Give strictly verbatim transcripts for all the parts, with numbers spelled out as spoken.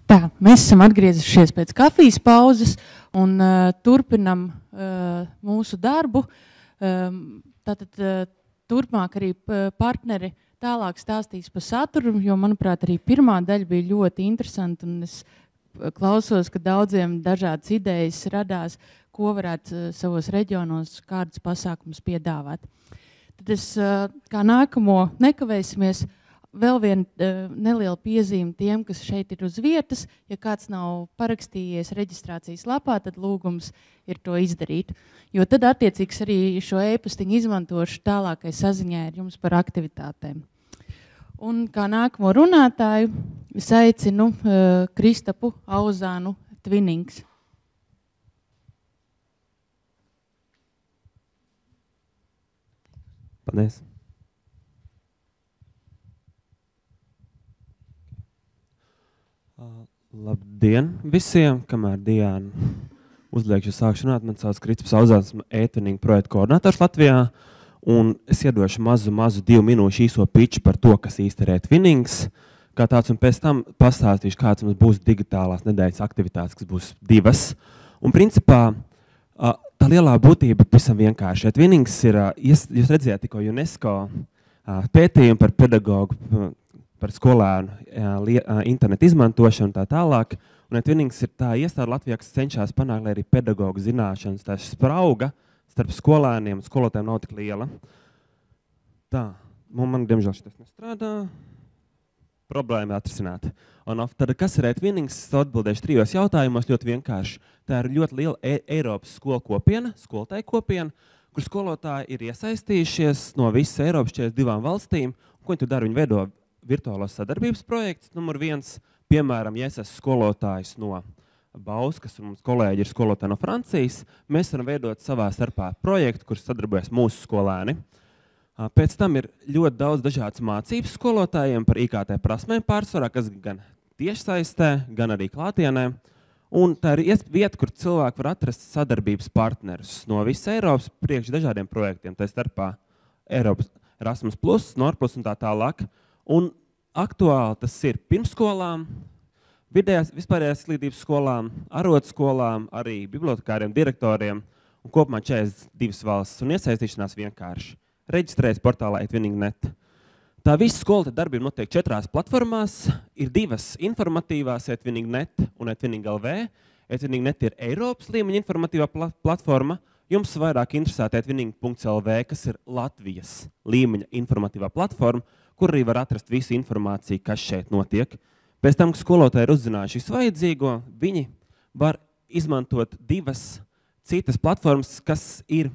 Tā, mēs esam atgriezušies pēc kafijas pauzes un uh, turpinam uh, mūsu darbu. Um, tātad uh, turpmāk arī partneri tālāk stāstīs par saturu, jo, manuprāt, arī pirmā daļa bija ļoti interesanta, un es klausos, ka daudziem dažādas idejas radās, ko varētu uh, savos reģionos, kādas pasākumus piedāvāt. Tad es uh, kā nākamo nekavēsimies. Vēl viena uh, neliela piezīme tiem, kas šeit ir uz vietas. Ja kāds nav parakstījies reģistrācijas lapā, tad lūgums ir to izdarīt. Jo tad attiecīgs arī šo e-pastiņu izmantošu tālākai saziņai ar jums par aktivitātēm. Un kā nākamo runātāju es aicinu uh, Kristapu Auzānu Twinings. Paldies. Labdien visiem, kamēr Diana uzliek šo sākšu runāt. Man sauc Kristaps Auzāns, e-Twinning projekta koordinators Latvijā, un es iedošu mazu, mazu divu minūšu īso piču par to, kas īsti ir e-Twinnings, kā tāds, un pēc tam pastāstīšu, kāds mums būs digitālās nedēļas aktivitātes, kas būs divas. Un principā tā lielā būtība pavisam vienkārši. E-Twinnings ir, jūs redzējāt tikko UNESCO pētījumu par pedagogu, par skolēnu internetu izmantošanu un tā tālāk. Un e-Twinnings ir tā iestāde Latvijā, kas cenšas panākt, lai arī pedagogu zināšanas, tā sprauga starp skolēniem un skolotājiem nav tik liela. Tā, man diemžēl šitas nestrādā. Problēma atrisināt. Un tad, kas ir e-Twinnings, atbildēšu trijos jautājumos ļoti vienkārši. Tā ir ļoti liela e Eiropas skolu kopiena, skolotāju kopiena, kur skolotāji ir iesaistījušies no visas Eiropas četrdesmit divām valstīm. Ko viņi tur dara? Viņi veido virtuālos sadarbības projekts, numur viens, piemēram, ja es esmu skolotājs no Bauskas, un mums kolēģi ir skolotāji no Francijas, mēs varam veidot savā starpā projektu, kurš sadarbojas mūsu skolēni. Pēc tam ir ļoti daudz dažādas mācības skolotājiem par I K T prasmēm pārsvarā, kas gan tiešsaistē, gan arī klātienē. Un tā ir vieta, kur cilvēki var atrast sadarbības partnerus no visas Eiropas priekš dažādiem projektiem, tā starpā Eiropas Erasmus plus, Norplus un tā tālāk. Un aktuāli tas ir pirmsskolām, vidējās vispārējās izglītības skolām, arodskolām, arī bibliotekāriem, direktoriem un kopumā četrdesmit divas valstis. Un iesaistīšanās vienkārši. Reģistrējas portālā e-Twinning punkt net. Tā visa skolotāja darbība notiek četrās platformās. Ir divas informatīvās e-Twinning punkt net un e-Twinning punkt L V. e-Twinning punkt net ir Eiropas līmeņa informatīvā platforma. Jums vairāk interesēta e-Twinning punkt L V, kas ir Latvijas līmeņa informatīvā platforma, kur arī var atrast visu informāciju, kas šeit notiek. Pēc tam, ka skolotāji ir uzzinājuši visu vajadzīgo, viņi var izmantot divas citas platformas, kas ir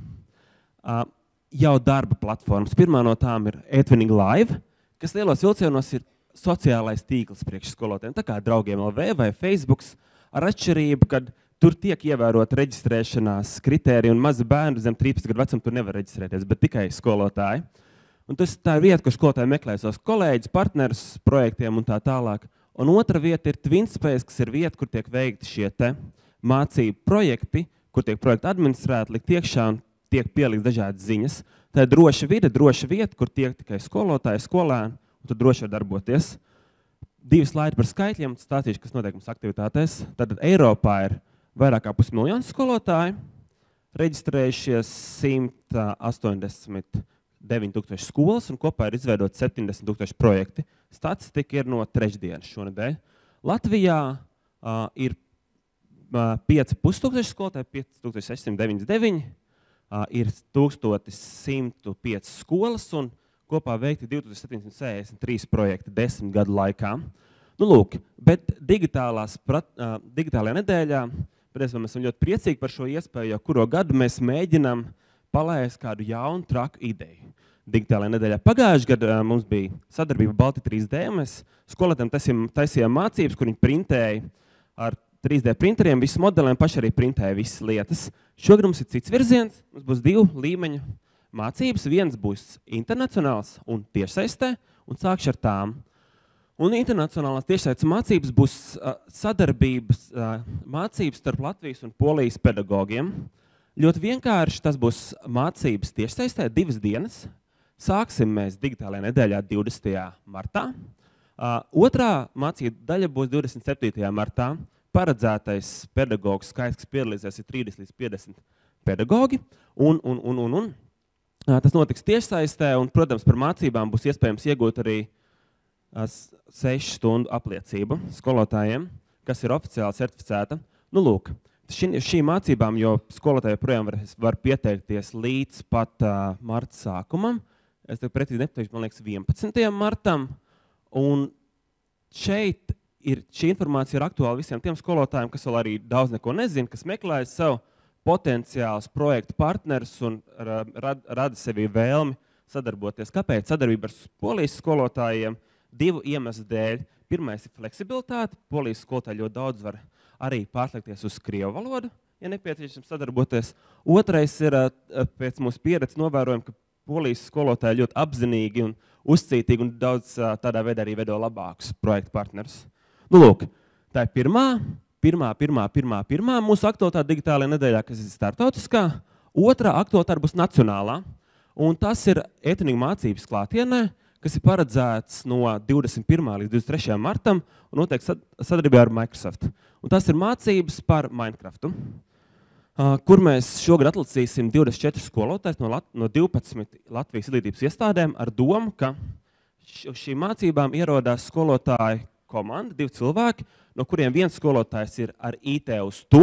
uh, jau darba platformas. Pirmā no tām ir e-Twinning Live, kas lielos vilcienos ir sociālais tīkls priekš skolotājiem, tā kā Draugiem L V vai Facebooks, ar atšķirību, kad tur tiek ievērot reģistrēšanās kritēriju, un mazi bērni zem trīspadsmit gadu vecuma tur nevar reģistrēties, bet tikai skolotāji. Un tas tā ir vieta, kur skolotāji meklē savus kolēģus, partnerus projektiem un tā tālāk. Un otra vieta ir TwinSpace, kas ir vieta, kur tiek veikti šie te mācību projekti, kur tiek projekti administrēti, likt iekšā un tiek pielikt dažādas ziņas. Tā ir droša vide, droša vieta, kur tiek tikai skolotāji, skolēni, un tur droši var darboties. Divi slaidi par skaitļiem, stāstīšu, kas notiek mums aktivitātēs. Tātad Eiropā ir vairāk kā pusmiljonu skolotāji, reģistrējušies simt astoņdesmit deviņi tūkstoši skolas un kopā ir izveidot septiņdesmit tūkstoši projekti. Statistika ir no trešdienas šonedēļ. Latvijā uh, ir uh, pieci tūkstoši skolotāji, pieci tūkstoši sešsimt deviņdesmit deviņi, uh, ir tūkstoš simt pieci skolas un kopā veikti divi tūkstoši septiņsimt sešdesmit trīs projekti desmit gadu laikā. Nu, lūk, bet digitālās, uh, digitālajā nedēļā, mēs esam ļoti priecīgi par šo iespēju, jo kuro gadu mēs mēģinam palaist kādu jaunu, traku ideju. Digitālajā nedēļā pagājušajā gadā mums bija sadarbība Balti trīs D. Mēs skolotājiem taisījām mācības, kur viņi printēja ar trīs D printeriem visus modeliem, paši arī printēja visas lietas. Šogad mums ir cits virziens, mums būs divu līmeņu mācības. Viens būs internacionāls un tiešsaistē, un sākšu ar tām. Un internacionālās tiešsaistes mācības būs uh, sadarbības uh, mācības starp Latvijas un Polijas pedagogiem. Ļoti vienkārši tas būs mācības tiešsaistē divas dienas. Sāksim mēs digitālajā nedēļā divdesmitajā martā. Uh, otrā mācību daļa būs divdesmit septītajā martā. Paredzētais pedagogu skaits, kas piedalīsies, ir trīsdesmit līdz piecdesmit pedagogi. Un, un, un, un, un. Uh, tas notiks tiešsaistē, un, protams, par mācībām būs iespējams iegūt arī uh, sešu stundu apliecību skolotājiem, kas ir oficiāli certificēta. Nu, lūk, šī, šī mācībām, jo skolotāji projām var, var pieteikties līdz pat uh, marta sākumam. Es tev precīzi nepateikšu, man liekas, vienpadsmitajam martam. Un šeit ir, šī informācija ir aktuāla visiem tiem skolotājiem, kas vēl arī daudz neko nezina, kas meklējas savu potenciāls projektu partners un rada, rada sevī vēlmi sadarboties. Kāpēc sadarbība ar polijas skolotājiem? Divu iemeslu dēļ. Pirmais ir fleksibilitāte. Polijas skolotāji ļoti daudz var arī pārslēgties uz krievu valodu, ja nepieciešams sadarboties. Otrais ir, pēc mūsu pieredzes novērojam, ka polijas skolotāji ļoti apzinīgi un uzcītīgi un daudz tādā veidā arī veido labākus projektu partnerus. Nu, lūk, tā ir pirmā, pirmā, pirmā, pirmā, pirmā mūsu aktualitāte digitālajā nedēļā, kas ir startautiskā. Otrā aktualitāte būs nacionālā, un tas ir e-tuninga mācības klātienē, kas ir paredzēts no divdesmit pirmā līdz divdesmit trešajam martam un notiek sadarbībā ar Microsoft. Un tas ir mācības par Minecraftu, kur mēs šogad atlasīsim divdesmit četrus skolotājus no, Lat no divpadsmit Latvijas izglītības iestādēm ar domu, ka šīm mācībām ierodās skolotāju komanda, divi cilvēki, no kuriem viens skolotājs ir ar I T uz tu,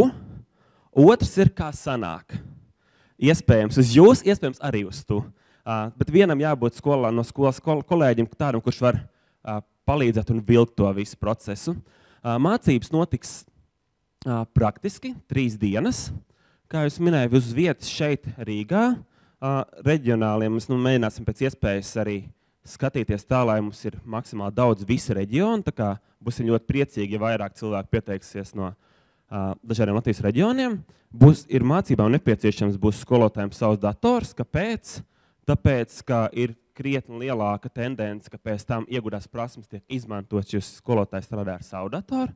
otrs ir kā sanāk. Iespējams uz jūs, iespējams arī uz tu. Uh, bet vienam jābūt skolā, no skolas kol kolēģim tādam, kurš var uh, palīdzēt un vilkt to visu procesu. Uh, mācības notiks uh, praktiski trīs dienas. Kā jūs minēju, uz vietas šeit Rīgā. Uh, reģionāliem mēs nu, mēģināsim pēc iespējas arī skatīties tā, lai mums ir maksimāli daudz visu reģionu. Tā kā būsim ļoti priecīgi, ja vairāk cilvēku pieteiksies no uh, dažādiem Latvijas reģioniem. Būs, ir mācībām nepieciešams būs skolotājiem savs dators. Kāpēc? Tāpēc, ka ir krietni lielāka tendence, ka pēc tam iegūtās prasmes tiek izmantotas, jo skolotājs strādā ar savu datoru,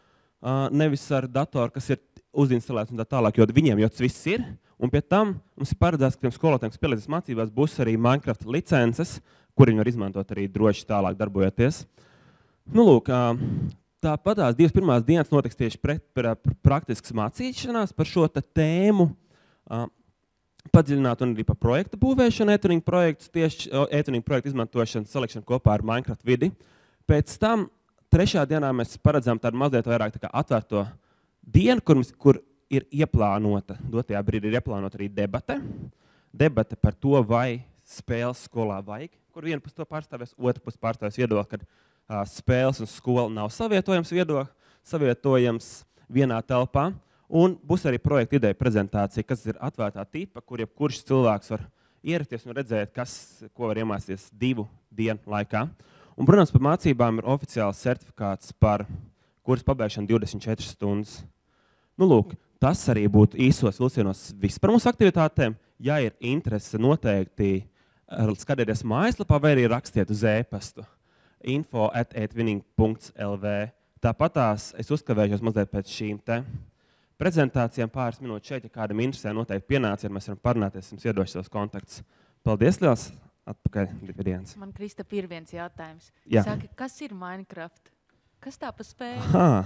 uh, nevis ar datoru, kas ir uzinstalēts un tā tālāk, jo viņiem jau tas viss ir. Un pie tam mums ir paredzēts, ka tiem skolotājiem, kas pielīdzas mācībās, būs arī Minecraft licences, kur viņi var izmantot arī droši tālāk darbojoties. Nu, lūk, uh, tāpat tās divas pirmās dienas notiks tieši pret, pret, pret praktiskas mācīšanās par šo tēmu. Uh, padziļināt un arī par projektu būvēšanu, e-tuninga projektu, tieši e-tuninga projektu izmantošanu, salikšanu kopā ar Minecraft vidi. Pēc tam trešā dienā mēs paredzam tādu mazliet vairāk tā kā atvērto dienu, kur, kur ir ieplānota, dotajā brīdī ir ieplānota arī debate. Debate par to, vai spēles skolā vajag, kur viena pus to pārstāvēs, otra pus pārstāvēs viedokli, kad uh, spēles un skola nav savietojams viedokli, savietojams vienā telpā. Un būs arī projekta ideja prezentācija, kas ir atvērtā tipa, kur jebkurš cilvēks var ierasties un redzēt, kas, ko var iemācīties divu dienu laikā. Un, protams, par mācībām ir oficiāls certifikāts par kursu pabeigšanu divdesmit četras stundas. Nu, lūk, tas arī būtu īsos vilcienos viss par mūsu aktivitātēm. Ja ir interese, noteikti skatieties mājaslapā vai arī rakstiet uz e-pastu info at e-twinning punkts l v. Tāpatās es uzkavēšos mazliet pēc šīm te prezentācijām pāris minūtes šeit, ja kādam interesē, noteikti pienāciet, mēs varam parunāties, jums iedošu savus kontaktus. Paldies liels, atpakaļ dienas. Man, Kristap, ir viens jautājums. Jā. Saka, kas ir Minecraft? Kas tā pa spēli? Aha,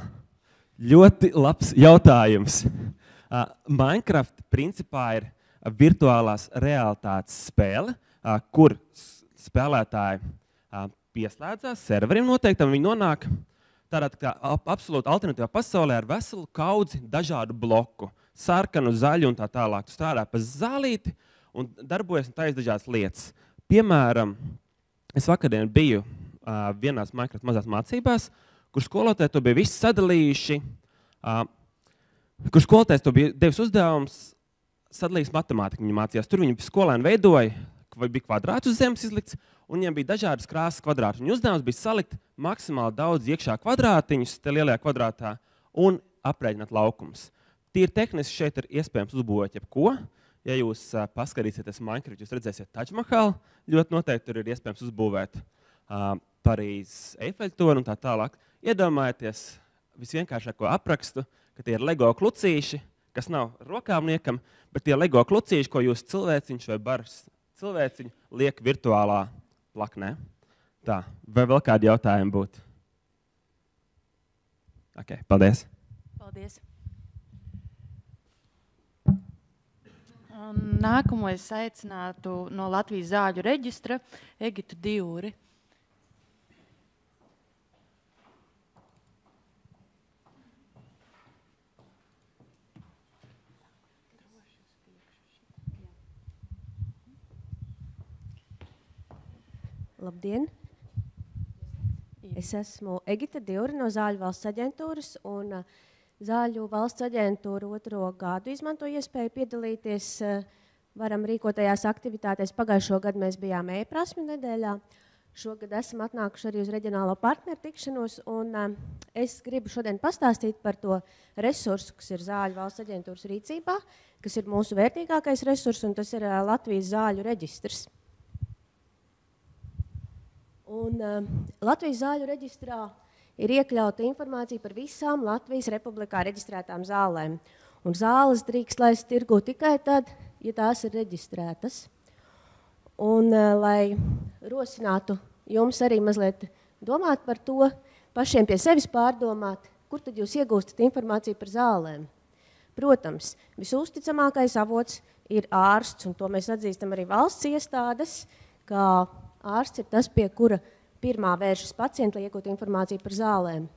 ļoti labs jautājums. Uh, Minecraft principā ir virtuālās realitātes spēle, uh, kur spēlētāji uh, pieslēdzās serverim noteiktam, viņi nonāk tādā kā absolūti alternatīvā pasaulē ar veselu kaudzi dažādu bloku. Sarkanu, zaļu un tā tālāk. Tu strādā pa zālīti un darbojas un taisa dažādas lietas. Piemēram, es vakardien biju uh, vienās Minecraft mazās mācībās, kur skolotāji to bija visi sadalījuši, uh, kur skolotājs to bija devis uzdevums sadalījis matemātiku viņa mācījās. Tur viņi skolēni veidoja, vai bija kvadrāts uz zemes izlikts, un viņiem bija dažādas krāsas kvadrāti. Viņa uzdevums bija salikt maksimāli daudz iekšā kvadrātiņus, te lielajā kvadrātā, un aprēķināt laukumus. Tīri tehniski šeit ir iespējams uzbūvēt jebko. Ja jūs uh, paskatīsieties Minecraft, jūs redzēsiet Taj Mahal, ļoti noteikti tur ir iespējams uzbūvēt uh, Parīzes Eifeļtorni un tā tālāk. Iedomājieties visvienkāršāko aprakstu, ka tie ir Lego klucīši, kas nav rokāmniekam, bet tie Lego klucīši, ko jūs cilvēciņš vai bars cilvēciņu liek virtuālā plaknē. Tā, vai vēl kādi jautājumi būtu? Okay, paldies. Paldies. Un nākamo es aicinātu no Latvijas zāļu reģistra Egitu Dijūri. Labdien! Es esmu Egita Dijūra no Zāļu valsts aģentūras, un Zāļu valsts aģentūra otro gadu izmanto iespēju piedalīties varam rīkotajās aktivitātēs. Pagājušo gadu mēs bijām e-prasmju nedēļā. Šogad esam atnākuši arī uz reģionālo partneru tikšanos, un es gribu šodien pastāstīt par to resursu, kas ir Zāļu valsts aģentūras rīcībā, kas ir mūsu vērtīgākais resurs, un tas ir Latvijas zāļu reģistrs. Un, uh, Latvijas zāļu reģistrā ir iekļauta informācija par visām Latvijas republikā reģistrētām zālēm. Un zāles drīkst laist tirgu tikai tad, ja tās ir reģistrētas. Un, uh, lai rosinātu jums arī mazliet domāt par to, pašiem pie sevis pārdomāt, kur tad jūs iegūstat informāciju par zālēm. Protams, visusticamākais avots ir ārsts, un to mēs atzīstam arī valsts iestādes, kā ārsts ir tas, pie kura pirmā vēršas pacienti, lai iegūtu informāciju par zālēm.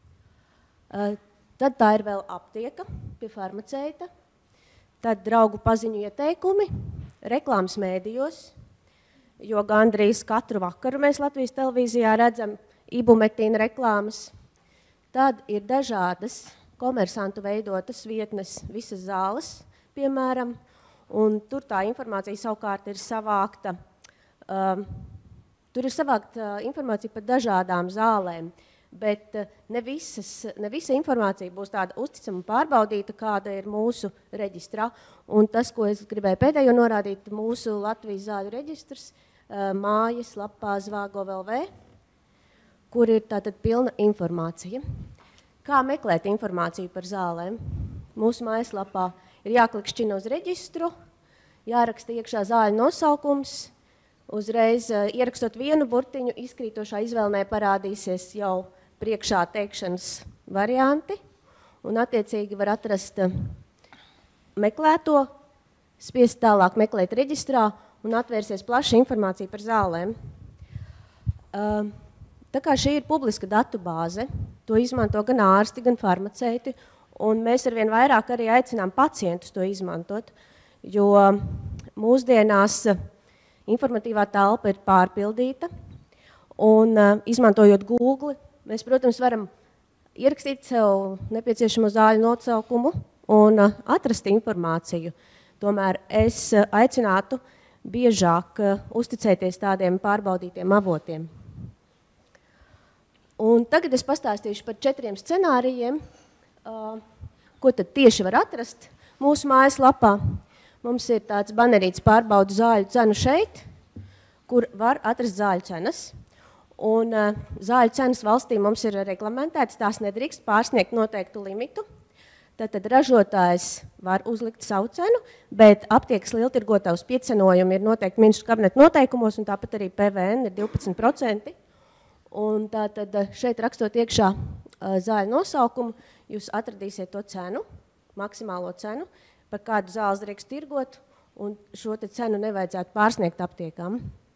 Tad tā ir vēl aptieka pie farmaceita, tad draugu paziņu ieteikumi, reklāmas mēdījos, jo gandrīz katru vakaru mēs Latvijas televīzijā redzam ibumetīna reklāmas. Tad ir dažādas komersantu veidotas vietnes, visas zāles, piemēram, un tur tā informācija savukārt ir savākta. Um, tur ir savākta informācija par dažādām zālēm, bet ne, visas, ne visa informācija būs tāda uzticama un pārbaudīta, kāda ir mūsu reģistrā. Un tas, ko es gribēju pēdējo norādīt, mūsu Latvijas zāļu reģistrs uh, mājas lapā Zvāgov L V, kur ir tātad pilna informācija. Kā meklēt informāciju par zālēm? Mūsu mājaslapā ir jāklikšķina uz reģistru, jāraksta iekšā zāļu nosaukums. Uzreiz ierakstot vienu burtiņu, izkrītošā izvēlnē parādīsies jau priekšā teikšanas varianti, un attiecīgi var atrast meklēto, spiest tālāk meklēt reģistrā, un atvērsies plaša informācija par zālēm. Tā kā šī ir publiska datu bāze, to izmanto gan ārsti, gan farmaceiti, un mēs arvien vairāk arī aicinām pacientus to izmantot, jo mūsdienās informatīvā telpa ir pārpildīta, un uh, izmantojot Google, mēs, protams, varam ierakstīt sev nepieciešamo zāļu nosaukumu un uh, atrast informāciju. Tomēr es uh, aicinātu biežāk uh, uzticēties tādiem pārbaudītiem avotiem. Un tagad es pastāstīšu par četriem scenārijiem, uh, ko tad tieši var atrast mūsu mājaslapā. Mums ir tāds banerīts pārbaudu zāļu cenu šeit, kur var atrast zāļu cenas. Un uh, zāļu cenas valstī mums ir reglamentētas, tās nedrīkst pārsniegt noteiktu limitu. Tātad ražotājs var uzlikt savu cenu, bet aptiekas lieltirgotājs piecenojumi ir noteikti ministru kabineta noteikumos, un tāpat arī P V N ir divpadsmit procenti. Un tātad šeit rakstot iekšā uh, zāļu nosaukumu, jūs atradīsiet to cenu, maksimālo cenu, par kādu zāles drīkst tirgot, un šo te cenu nevajadzētu pārsniegt aptiekām.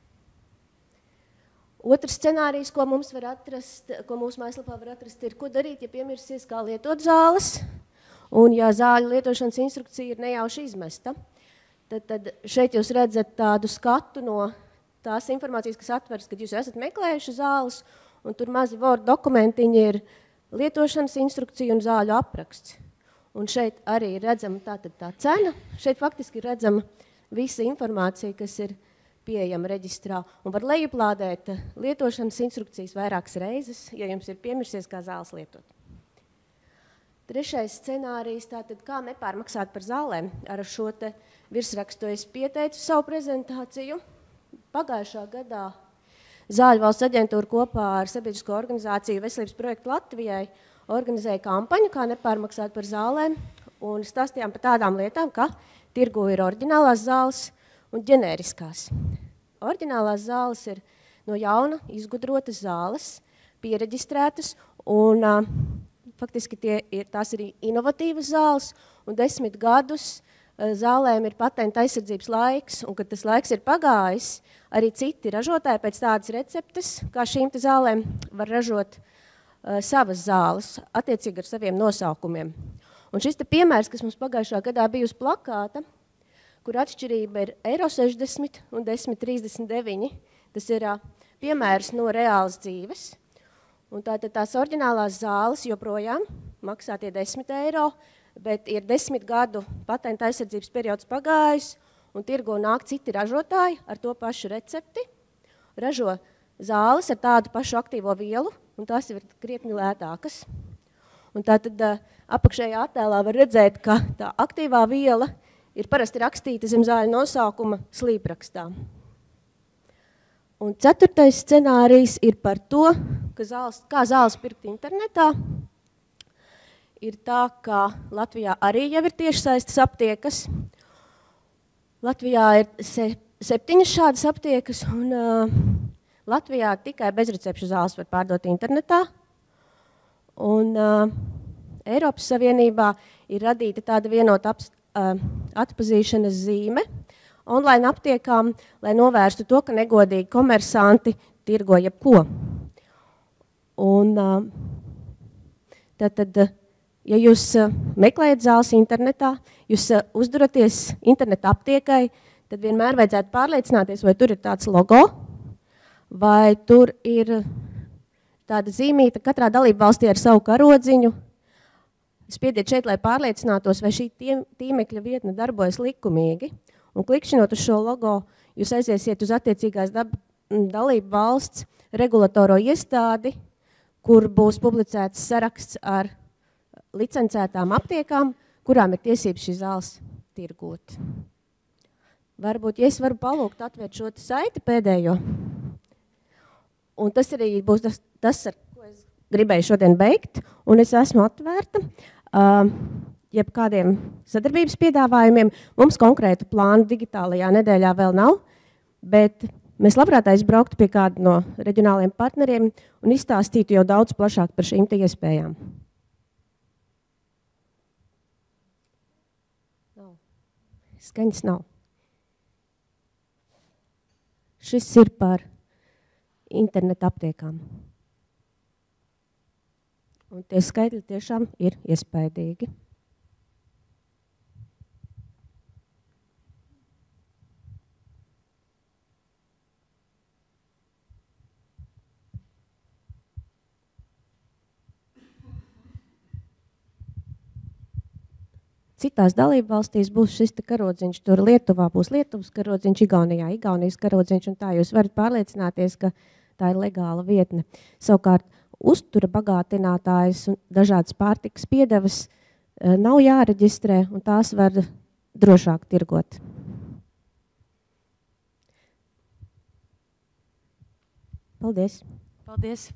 Otrs scenārijs, ko mums var atrast, ko mūsu mājaslapā var atrast, ir, ko darīt, ja piemirsies, kā lietot zāles, un ja zāļu lietošanas instrukcija ir nejauši izmesta. Tad, tad šeit jūs redzat tādu skatu no tās informācijas, kas atveras, kad jūs esat meklējuši zāles, un tur mazi Word dokumentiņi ir lietošanas instrukcija un zāļu apraksts. Un šeit arī ir redzama tātad tā cena. Šeit faktiski ir redzama visa informācija, kas ir pieejama reģistrā. Un var lejuplādēt lietošanas instrukcijas vairākas reizes, ja jums ir piemirsies, kā zāles lietot. Trešais scenārijs, tātad kā nepārmaksāt par zālēm. Ar šo te virsrakstu es pieteicu savu prezentāciju. Pagājušā gadā Zāļu valsts aģentūra kopā ar sabiedrisko organizāciju Veselības projektu Latvijai organizēja kampaņu, kā nepārmaksāt par zālēm, un stāstījām par tādām lietām, ka tirgu ir oriģinālās zāles un ģenēriskās. Oriģinālās zāles ir no jauna izgudrotas zāles, piereģistrētas, un uh, faktiski tie ir, tās ir inovatīvas zāles, un desmit gadus zālēm ir patenta aizsardzības laiks, un kad tas laiks ir pagājis, arī citi ražotāji pēc tādas receptes, kā šīm te zālēm, var ražot uh, savas zāles, attiecīgi ar saviem nosaukumiem. Un šis te piemērs, kas mums pagājušā gadā bija uz plakāta, kur atšķirība ir eiro sešdesmit un desmit trīsdesmit deviņi, tas ir uh, piemērs no reālas dzīves. Un tātad tās oriģinālās zāles joprojām maksā tie desmit eiro, bet ir desmit gadu patenta aizsardzības periods pagājis, un tirgo nāk citi ražotāji ar to pašu recepti, ražo zāles ar tādu pašu aktīvo vielu, un tās ir krietni lētākas. Un tātad apakšējā attēlā var redzēt, ka tā aktīvā viela ir parasti rakstīta zem zāļu nosaukuma slīprakstā. Un ceturtais scenārijs ir par to, ka zāles, kā zāles pirkt internetā. Ir tā, ka Latvijā arī jau ir tiešsaistes aptiekas. Latvijā ir se, septiņas šādas aptiekas, un uh, Latvijā tikai bezrecepšu zāles var pārdot internetā. Un uh, Eiropas Savienībā ir radīta tāda vienota ap, uh, atpazīšanas zīme online aptiekām, lai novērstu to, ka negodīgi komersanti tirgo jebko. Un uh, tad, tad ja jūs meklējat zāles internetā, jūs uzduraties interneta aptiekai, tad vienmēr vajadzētu pārliecināties, vai tur ir tāds logo, vai tur ir tāda zīmīta katrā dalība valstī ar savu karodziņu. Spiediet šeit, lai pārliecinātos, vai šī tīmekļa vietne darbojas likumīgi. Un klikšķinot uz šo logo, jūs aiziesiet uz attiecīgās dalību valsts regulatoro iestādi, kur būs publicēts saraksts ar licencētām aptiekām, kurām ir tiesības šīs zāles tirgot. Varbūt, ja es varu palūgt atvērt šo saiti pēdējo, un tas arī būs tas, tas, ar ko es gribēju šodien beigt, un es esmu atvērta uh, jebkādiem sadarbības piedāvājumiem. Mums konkrētu plānu digitālajā nedēļā vēl nav, bet mēs labprāt aizbrauktu pie kāda no reģionāliem partneriem un izstāstītu jau daudz plašāk par šīm te iespējām. Skaņas nav. Šis ir par interneta aptiekām. Un tie skaitļi tiešām ir iespaidīgi. Citās dalību valstīs būs šis karodziņš, tur Lietuvā būs Lietuvas karodziņš, Igaunijā Igaunijas karodziņš, un tā jūs varat pārliecināties, ka tā ir legāla vietne. Savukārt, uztura bagātinātājs un dažādas pārtikas piedevas nav jāreģistrē, un tās var drošāk tirgot. Paldies! Paldies!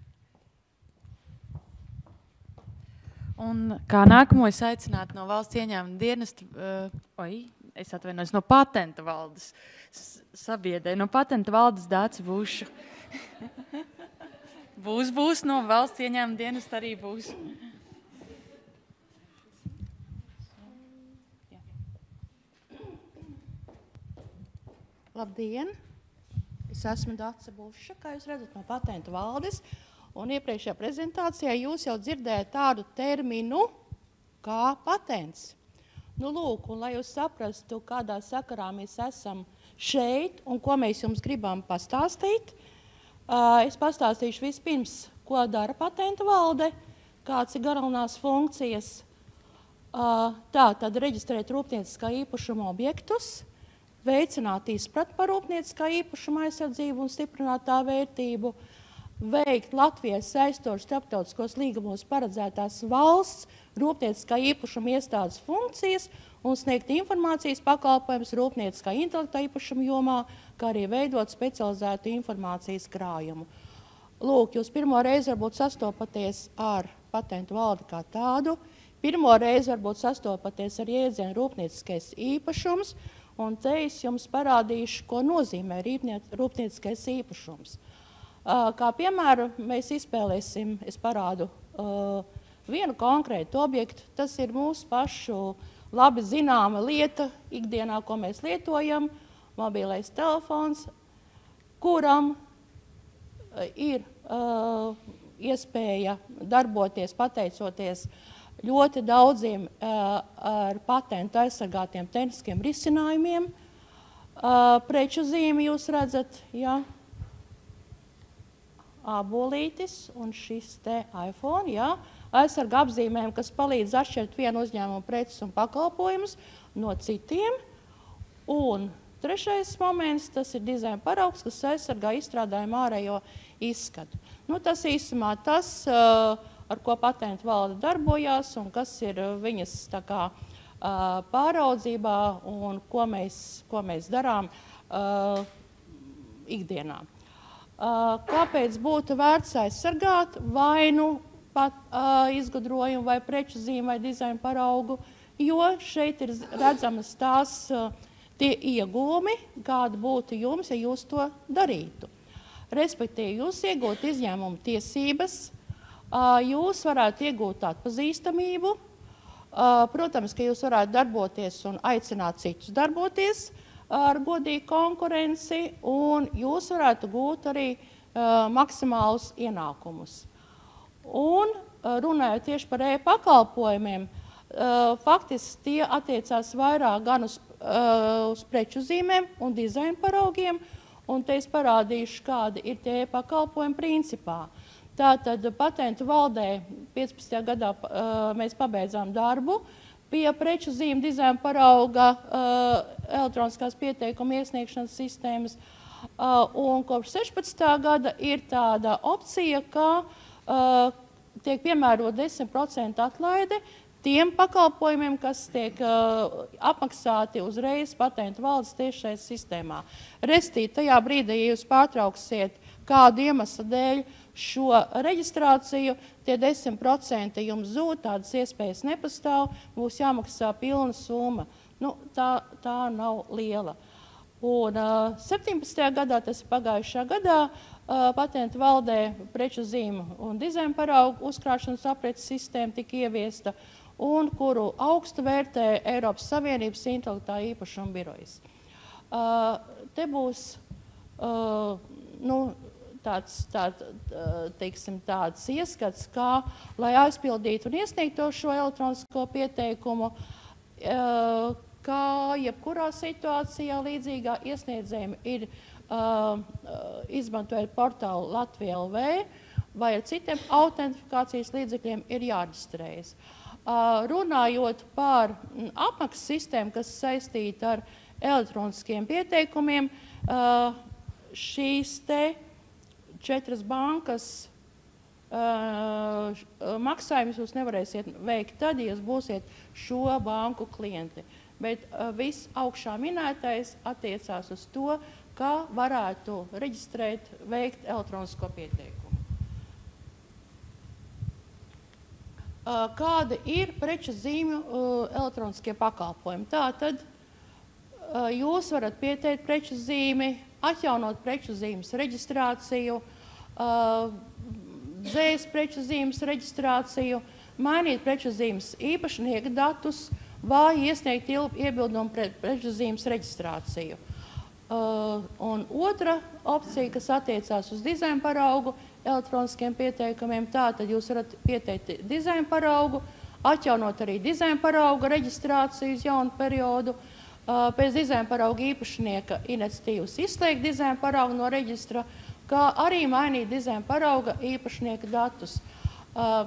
Un kā nākamo es aicinātu no valsts ieņēmuma dienesta, uh, oi, es atvainojos, no patenta valdes sabiedē, no patenta valdes Dāci Būšu. būs, būs, no valsts ieņēmuma dienesta arī būs. Labdien! Es esmu Dāca Būša, kā jūs redzat, no patenta valdes. Un iepriekšējā prezentācijā jūs jau dzirdējat tādu terminu kā patents. Nu, lūk, un lai jūs saprastu, kādā sakarā mēs esam šeit un ko mēs jums gribam pastāstīt, es pastāstīšu vispirms, ko dara patenta valde, kāds ir galvenās funkcijas. Tā, tad reģistrēt rūpnieciskā īpašuma objektus, veicināt izpratni par rūpnieciskā īpašuma aizsardzību un stiprināt tā vērtību, veikt Latvijas saistošs starptautiskos līgumos paredzētās valsts rūpnieciskā īpašuma iestādes funkcijas un sniegt informācijas pakalpojumus rūpnieciskā intelektuālā īpašuma jomā, kā arī veidot specializētu informācijas krājumu. Lūk, jūs pirmo reizi varbūt sastopaties ar patentu valdi kā tādu, pirmo reizi varbūt sastopaties ar jēdzienu rūpnieciskais īpašums, un te es jums parādīšu, ko nozīmē rūpnieciskais īpašums. Kā piemēru mēs izspēlēsim, es parādu vienu konkrētu objektu. Tas ir mūsu pašu labi zināma lieta ikdienā, ko mēs lietojam, mobilais telefons, kuram ir uh, iespēja darboties pateicoties ļoti daudziem uh, ar patentu aizsargātiem tehniskiem risinājumiem. Uh, preču zīmi jūs redzat, jā, ābolītis un šis te iPhone, jā, aizsarga apzīmēm, kas palīdz atšķirt vienu uzņēmumu preces un pakalpojumus no citiem. Un trešais moments, tas ir dizaina paraugs, kas aizsargā izstrādājumu ārējo izskatu. Nu, tas īsumā tas, uh, ar ko patentu valde darbojās un kas ir viņas tā kā, uh, pāraudzībā un ko mēs, ko mēs darām uh, ikdienā. Uh, kāpēc būtu vērts aizsargāt vai nu pat uh, izgudrojumu vai preču zīmi vai dizainu paraugu, jo šeit ir redzamas tās uh, tie iegūmi, kāda būtu jums, ja jūs to darītu. Respektīvi, jūs iegūt izņēmumu tiesības, uh, jūs varētu iegūt atpazīstamību, uh, protams, ka jūs varētu darboties un aicināt citus darboties ar godīgu konkurenci, un jūs varētu gūt arī uh, maksimālus ienākumus. Un uh, runājot tieši par e-pakalpojumiem, uh, faktiski tie attiecās vairāk gan uz, uh, uz preču zīmēm un dizaina paraugiem, un te es parādīšu, kādi ir tie e-pakalpojumi principā. Tātad patentu valdē piecpadsmitajā gadā uh, mēs pabeidzām darbu pie preču zīmu dizaina parauga uh, elektroniskās pieteikuma iesniegšanas sistēmas, uh, un kopš sešpadsmitā gada ir tāda opcija, ka uh, tiek piemērot desmit procentu atlaide tiem pakalpojumiem, kas tiek uh, apmaksāti uzreiz patentu valdes tiešais sistēmā. Restī, tajā brīdī, ja jūs pārtrauksiet kādu iemeslu dēļ šo reģistrāciju, tie desmit procenti jums zūd, tādas iespējas nepastāv, būs jāmaksā pilna summa. Nu, tā, tā nav liela. Un uh, septiņpadsmitajā gadā, tas ir pagājušā gadā, uh, patentu valdē preču zīmu un dizaina paraugu uzkrāšanas aprits sistēma tika ieviesta, un kuru augstu vērtē Eiropas Savienības intelektā īpašuma birojas. Uh, te būs uh, nu, tāds, tād, teiksim, tāds ieskats, kā, lai aizpildītu un iesniegtu šo elektronisko pieteikumu, uh, kā jebkurā situācijā līdzīgā iesniedzējumi ir uh, izmantojot portālu Latvija L V vai ar citiem autentifikācijas līdzekļiem ir jāreģistrējas. Uh, runājot par apmaksas sistēmu, kas saistīta ar elektroniskiem pieteikumiem, uh, šīs te četras bankas uh, maksājumus jūs nevarēsiet veikt tad, ja jūs būsiet šo banku klienti. Bet uh, viss augšā minētais attiecās uz to, kā varētu reģistrēt, veikt elektronisko pieteikumu. Uh, kādi ir preču zīmju uh, elektroniskie pakalpojumi? Tātad uh, jūs varat pieteikt preču zīmi, atjaunot preču zīmes reģistrāciju, uh, dzēs preču zīmes reģistrāciju, mainīt preču zīmes īpašnieka datus vai iesniegt iebildumu pret preču zīmes reģistrāciju. Uh, un otra opcija, kas attiecās uz dizaina paraugu elektroniskiem pieteikumiem, tā tad jūs varat pieteikt dizaina paraugu, atjaunot arī dizaina parauga reģistrāciju uz jaunu periodu, uh, pēc dizaina parauga īpašnieka iniciatīvas izslēgt dizaina paraugu no reģistra, kā arī mainīt dizaina parauga īpašnieka datus. Uh,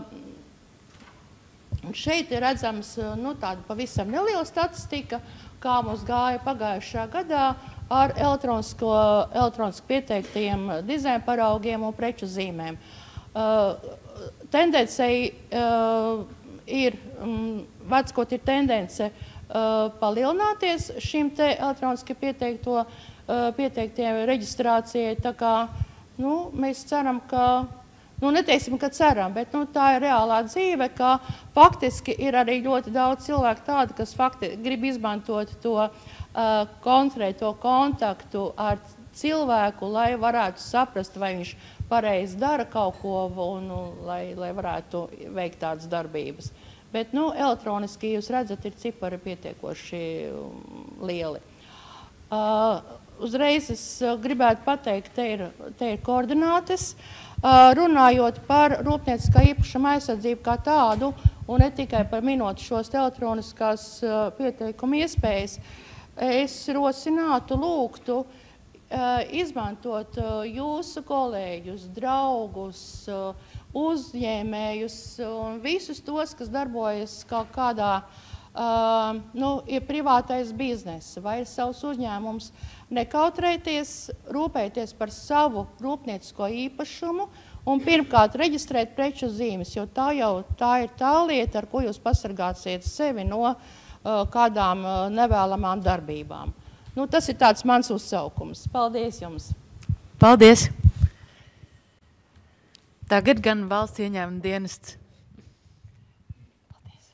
šeit ir redzams nu, tāda pavisam neliela statistika, kā mums gāja pagājušā gadā ar elektronisko, elektroniski pieteiktajiem dizaina paraugiem un preču zīmēm. Uh, tendencei uh, ir, um, veckot ir tendence uh, palielināties šim te elektroniski pieteikto, uh, pieteiktiem reģistrācijai, tā kā, nu, mēs ceram, ka Nu, neteiksim, ka ceram, bet nu, tā ir reālā dzīve, ka faktiski ir arī ļoti daudz cilvēku tādu, kas fakti grib izmantot to uh, konkrēto kontaktu ar cilvēku, lai varētu saprast, vai viņš pareizi dara kaut ko, un, lai, lai varētu veikt tādas darbības. Bet nu, elektroniski, jūs redzat, ir cipari pietiekoši lieli. Uh, uzreiz es gribētu pateikt, te ir, te ir koordinātes. Uh, runājot par rūpnieciskā īpašuma aizsardzību kā tādu, un ne tikai par minot šos elektroniskās uh, pieteikuma iespējas, es rosinātu, lūgtu uh, izmantot uh, jūsu kolēģus, draugus, uh, uzņēmējus un visus tos, kas darbojas kaut kādā uh, nu, ir privātais biznesa vai ir savs uzņēmums, nekautrēties, rūpēties par savu rūpniecisko īpašumu un pirmkārt reģistrēt preču zīmes, jo tā jau tā ir tā lieta, ar ko jūs pasargāsiet sevi no uh, kādām uh, nevēlamām darbībām. Nu, tas ir tāds mans uzsaukums. Paldies jums! Paldies! Tagad gan valsts ieņēmuma dienests. Paldies!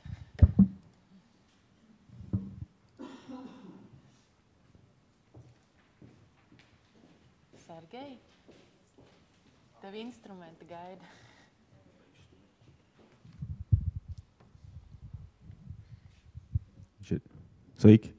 Sergej, tev instrumenti gaida. Sveiki!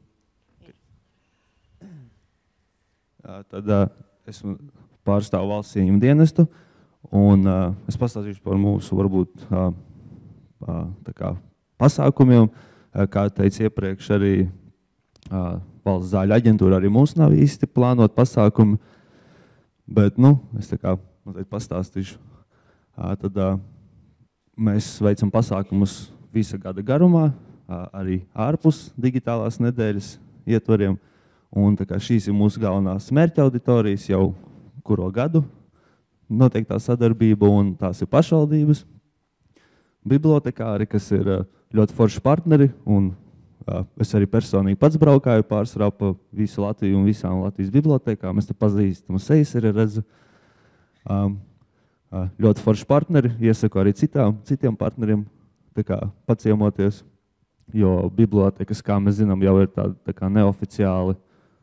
Tad uh, esmu pārstāvu valsts ieņēmuma dienestu, un uh, es pastāstīšu par mūsu varbūt uh, uh, tā kā pasākumiem. Uh, kā teicu iepriekš, arī uh, valsts zāļu aģentūra arī mums nav īsti plānot pasākumi, bet nu, es tā kā mazliet pastāstīšu. Uh, tad uh, mēs veicam pasākumus visa gada garumā, uh, arī ārpus digitālās nedēļas ietvariem. Un tā kā šīs ir mūsu galvenās mērķa auditorijas jau kuro gadu notiek tā sadarbība, un tās ir pašvaldības, bibliotekāri, kas ir ļoti forši partneri, un uh, es arī personīgi pats braukāju pārsvarā pa visu Latviju un visām Latvijas bibliotekām. Es te pazīstamu sejas arī redzu. Um, uh, ļoti forši partneri, iesaku arī citām, citiem partneriem tā kā paciemoties, jo bibliotekas, kā mēs zinām, jau ir tāda tā kā neoficiāli.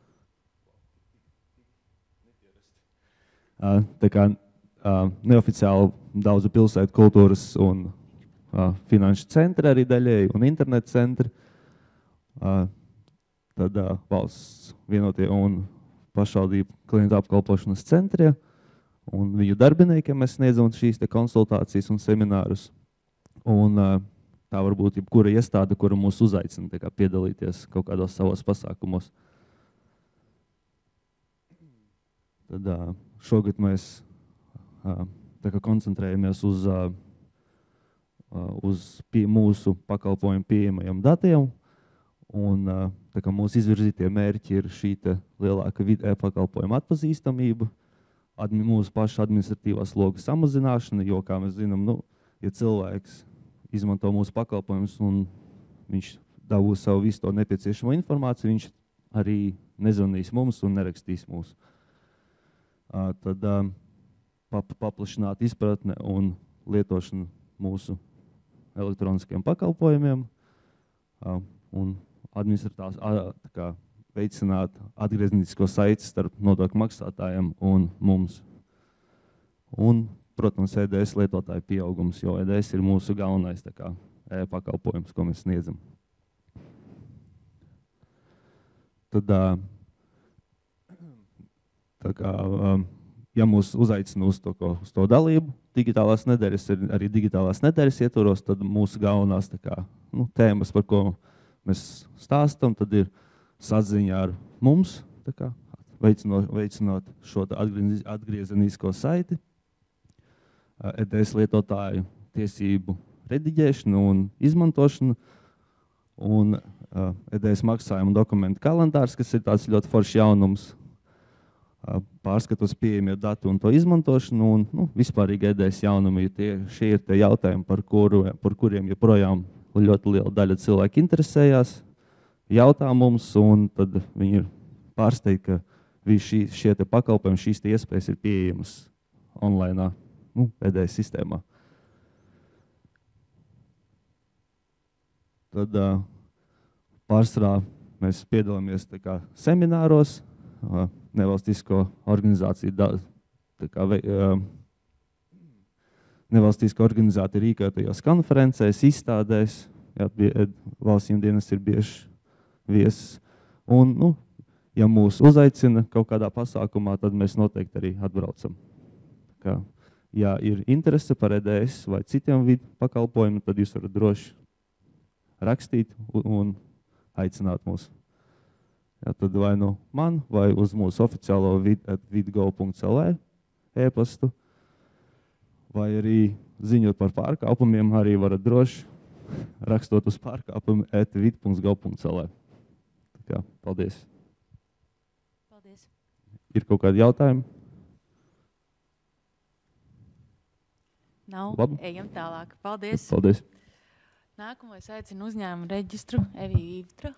Uh, tā kā uh, neoficiāli daudzu pilsētu kultūras un uh, finanšu centri arī daļēji un internetu centri. Uh, tad uh, valsts vienotie un pašvaldību klientu apkalpošanas centri un viņu darbiniekiem mēs sniedzam šīs te konsultācijas un seminārus. Un uh, tā var būt jebkura iestāde, kura mūs uzaicina tā kā piedalīties kaut kādos savos pasākumos. Tad uh, šogad mēs uh, tā kā koncentrējamies uz, uh, uz pie, mūsu pakalpojumu pieejamajiem datiem, un uh, tā kā mūsu izvirzītie mērķi ir šī te lielāka vidē pakalpojuma atpazīstamība, admi, mūsu paša administratīvās slogas samazināšana, jo, kā mēs zinām, nu, ja cilvēks izmanto mūsu pakalpojumus un viņš dabūs savu visu to nepieciešamo informāciju, viņš arī nezvanīs mums un nerakstīs mūsu. Uh, tad uh, pap, paplašināt izpratne un lietošana mūsu elektroniskiem pakalpojumiem uh, un administratās, uh, tā kā veicināt atgrieznisko saiti starp nodokļu maksātājiem un mums. Un, protams, E D S lietotāju pieaugums, jo E D S ir mūsu galvenais tā kā e-pakalpojums, ko mēs sniedzam. Tad uh, Tā kā, ja mūs uzaicina uz to, uz to dalību, digitālās nedēļas ir arī digitālās nedēļas ietvaros, tad mūsu galvenās tā kā, nu, tēmas, par ko mēs stāstam, tad ir saziņa ar mums, tā kā, veicinot, veicinot šo atgriezenisko saiti, E D S lietotāju tiesību rediģēšanu un izmantošanu, un E D S maksājumu dokumentu kalendārs, kas ir tāds ļoti foršs jaunums, pārskatos pieejamie dati un to izmantošanu, un nu, vispārīgi E D S jaunumi, tie, šie ir tie jautājumi, par, kuru, par kuriem joprojām ļoti liela daļa cilvēku interesējās, jautā mums, un tad viņi ir pārsteigti, ka šī, šie te pakalpojumi, šīs te iespējas ir pieejamas online, nu, E D S sistēmā. Tad pārsvarā mēs piedalāmies tā kā semināros, nevalstisko organizāciju tā kā, nevalstiskā organizācija rīkotajās konferencēs, izstādēs. Jā, valsts dienas ir bieži viesis. Un, nu, ja mūs uzaicina kaut kādā pasākumā, tad mēs noteikti arī atbraucam. Kā, ja ir interese par E D S vai citiem vidu pakalpojumiem, tad jūs varat droši rakstīt un aicināt mūs. Jā, tad vai nu man, vai uz mūsu oficiālo vid at vidgo punkt l e e-pastu, vai arī ziņot par pārkāpumiem, arī varat droši rakstot uz pārkāpumu at vid punkt gov punkt l e. Tā kā, paldies. Paldies. Ir kaut kādi jautājumi? Nav. Labi. Ejam tālāk. Paldies. Paldies. Nākamais aicinu uzņēmumu reģistru Eviju Ivtra.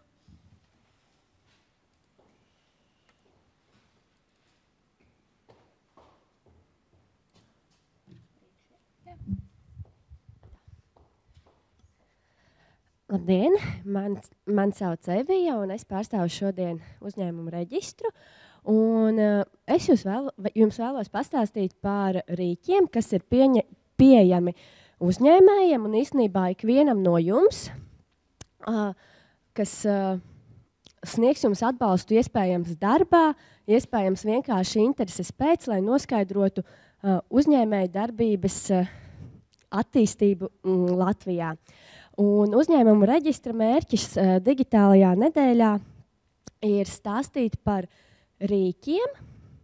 Labdien, man, man sauc Evija un es pārstāvu šodien uzņēmumu reģistru. Un, uh, es jūs vēl, jums vēlos pastāstīt par rīkiem, kas ir pieņa, pieejami uzņēmējiem un īstenībā ikvienam no jums, uh, kas uh, sniegs jums atbalstu iespējams darbā, iespējams vienkārši intereses pēc, lai noskaidrotu uh, uzņēmēju darbības uh, attīstību mm, Latvijā. Un uzņēmumu reģistra mērķis uh, digitālajā nedēļā ir stāstīt par rīkiem,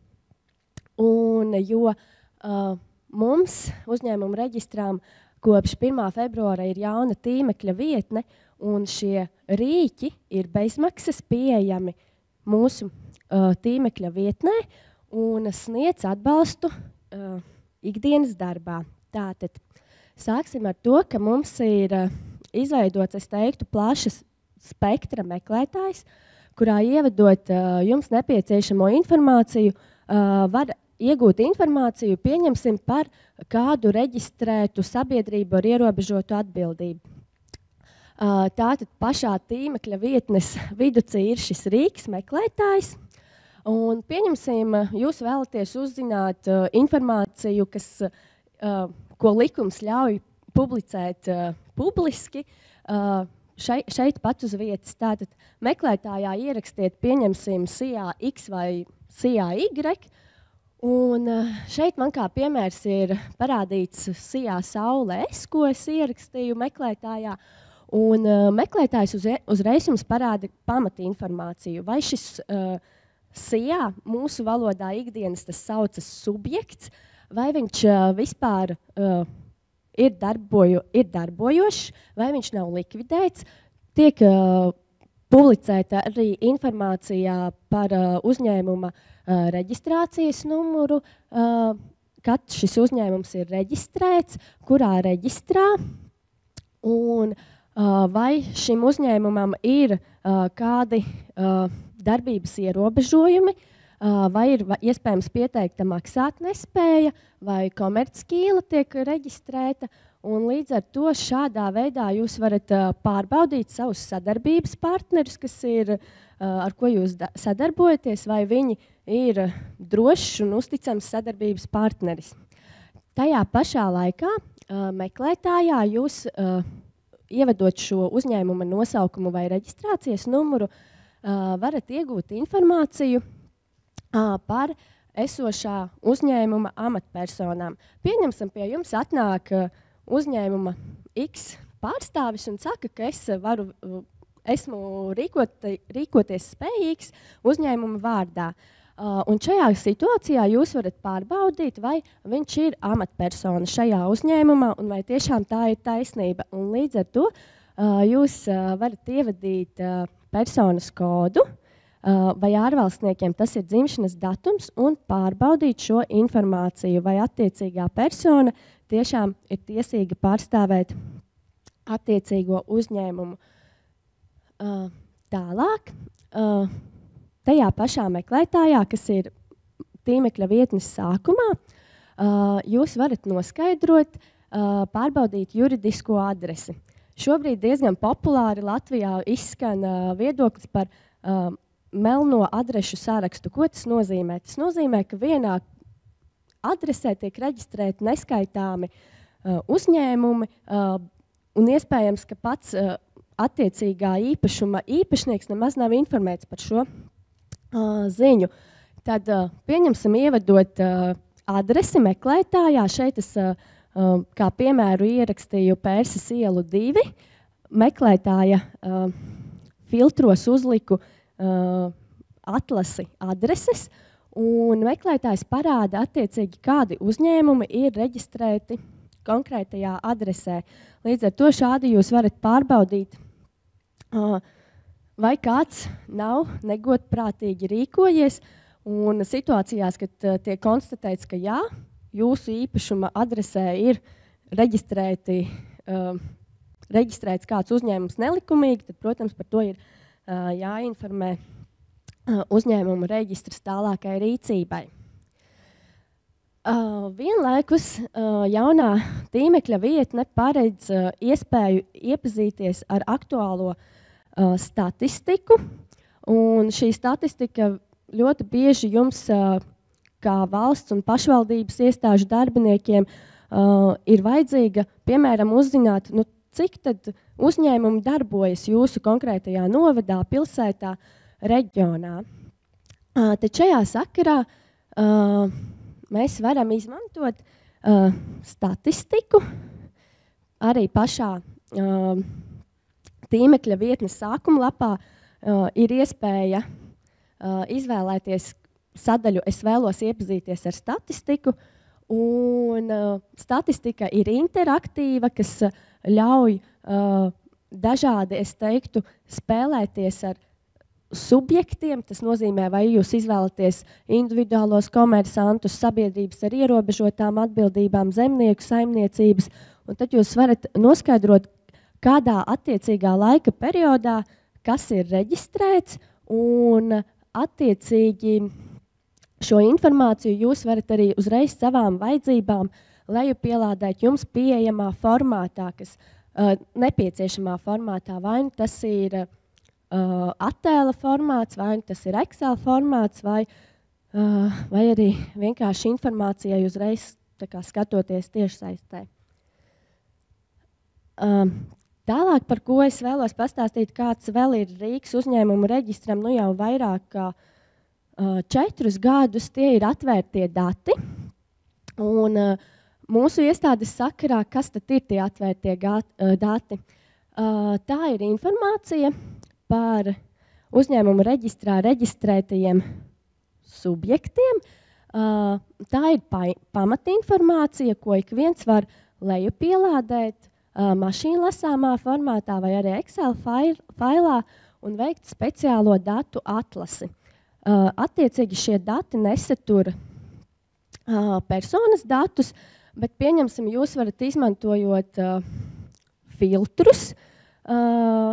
un, jo uh, mums uzņēmumu reģistrām kopš pirmā februāra ir jauna tīmekļa vietne, un šie rīki ir bezmaksas pieejami mūsu uh, tīmekļa vietnē un sniedz atbalstu uh, ikdienas darbā. Tātad sāksim ar to, ka mums ir uh, izveidots, es teiktu, plašas spektra meklētājs, kurā ievedot uh, jums nepieciešamo informāciju, uh, var iegūt informāciju, pieņemsim par kādu reģistrētu sabiedrību ar ierobežotu atbildību. Uh, tātad pašā tīmekļa vietnes viducī ir šis rīks meklētājs, un pieņemsim, jūs vēlaties uzzināt uh, informāciju, kas, uh, ko likums ļauj publicēt uh, publiski, uh, šeit, šeit pat uz vietas. Tātad meklētājā ierakstiet, pieņemsim C A X vai C A Y, un uh, šeit man kā piemērs ir parādīts C A Saule S, ko es ierakstīju meklētājā, un uh, meklētājs uz, uzreiz jums parāda pamata informāciju. Vai šis uh, C A mūsu valodā ikdienas tas saucas subjekts, vai viņš uh, vispār uh, Ir, darboju, ir darbojošs, vai viņš nav likvidēts, tiek uh, publicēta arī informācijā par uh, uzņēmuma uh, reģistrācijas numuru, uh, kad šis uzņēmums ir reģistrēts, kurā reģistrā, un uh, vai šim uzņēmumam ir uh, kādi uh, darbības ierobežojumi, uh, vai ir iespējams pieteikta maksātnespēja, vai komercķīla tiek reģistrēta, un līdz ar to šādā veidā jūs varat uh, pārbaudīt savus sadarbības partnerus, kas ir, uh, ar ko jūs sadarbojaties, vai viņi ir drošs un uzticams sadarbības partneris. Tajā pašā laikā uh, meklētājā jūs, uh, ievedot šo uzņēmuma nosaukumu vai reģistrācijas numuru, uh, varat iegūt informāciju uh, par esošā uzņēmuma amatpersonām. Pieņemsim, pie jums atnāk uh, uzņēmuma X pārstāvis un saka, ka es varu, uh, esmu rīkot, rīkoties spējīgs uzņēmuma vārdā. Uh, un šajā situācijā jūs varat pārbaudīt, vai viņš ir amatpersona šajā uzņēmumā un vai tiešām tā ir taisnība. Un līdz ar to uh, jūs uh, varat ievadīt uh, personas kodu, Uh, vai ārvalstniekiem tas ir dzimšanas datums, un pārbaudīt šo informāciju, vai attiecīgā persona tiešām ir tiesīga pārstāvēt attiecīgo uzņēmumu. Uh, tālāk, uh, tajā pašā meklētājā, kas ir tīmekļa vietnes sākumā, uh, jūs varat noskaidrot, uh, pārbaudīt juridisko adresi. Šobrīd diezgan populāri Latvijā izskan uh, viedoklis par uh, melno adrešu sarakstu. Ko tas nozīmē? Tas nozīmē, ka vienā adresē tiek reģistrēti neskaitāmi uh, uzņēmumi, uh, un iespējams, ka pats uh, attiecīgā īpašuma īpašnieks nemaz nav informēts par šo uh, ziņu. Tad uh, pieņemsim ievedot uh, adresi meklētājā. Šeit es uh, uh, kā piemēru ierakstīju Pērses ielu divi. Meklētāja uh, filtros uzliku uh, atlasi adreses, un meklētājs parāda attiecīgi, kādi uzņēmumi ir reģistrēti konkrētajā adresē. Līdz ar to šādi jūs varat pārbaudīt, uh, vai kāds nav negodprātīgi rīkojies, un situācijās, kad uh, tiek konstatēts, ka jā, jūsu īpašuma adresē ir reģistrēti, uh, reģistrēts kāds uzņēmums nelikumīgi, tad, protams, par to ir uh, jāinformē uh, uzņēmuma reģistrs tālākai rīcībai. Uh, vienlaikus uh, jaunā tīmekļa vietne paredz uh, iespēju iepazīties ar aktuālo uh, statistiku, un šī statistika ļoti bieži jums, uh, kā valsts un pašvaldības iestāžu darbiniekiem, uh, ir vajadzīga, piemēram, uzzināt, nu, cik tad uzņēmumi darbojas jūsu konkrētajā novadā, pilsētā, reģionā. Uh, tad šajā sakarā uh, mēs varam izmantot uh, statistiku. Arī pašā uh, tīmekļa vietnes sākuma lapā uh, ir iespēja uh, izvēlēties sadaļu "Es vēlos iepazīties ar statistiku", un uh, statistika ir interaktīva, kas uh, ļauj uh, dažādi, es teiktu, spēlēties ar subjektiem. Tas nozīmē, vai jūs izvēlaties individuālos komersantus, sabiedrības ar ierobežotām atbildībām, zemnieku saimniecības, un tad jūs varat noskaidrot, kādā attiecīgā laika periodā, kas ir reģistrēts, un attiecīgi šo informāciju jūs varat arī uzreiz savām vajadzībām lejupielādēt jums pieejamā formātā, kas uh, nepieciešamā formātā. Vai nu tas ir uh, attēla formāts, vai nu tas ir Excel formāts, vai, uh, vai arī vienkārši informācijai uzreiz tā kā skatoties tiešsaistē. Um, tālāk, par ko es vēlos pastāstīt, kāds vēl ir Rīgas uzņēmumu reģistram, nu jau vairāk kā uh, četrus gadus, tie ir atvērtie dati. Un uh, mūsu iestādes sakarā, kas tad ir tie atvērtie gat, uh, dati? Uh, tā ir informācija par uzņēmumu reģistrā reģistrētajiem subjektiem. Uh, tā ir pa, pamatinformācija, ko ik viens var lejupielādēt uh, mašīnu lasāmā formātā vai arī Excel fail, failā un veikt speciālo datu atlasi. Uh, attiecīgi šie dati nesatur uh, personas datus, bet pieņemsim, jūs varat izmantojot uh, filtrus, uh,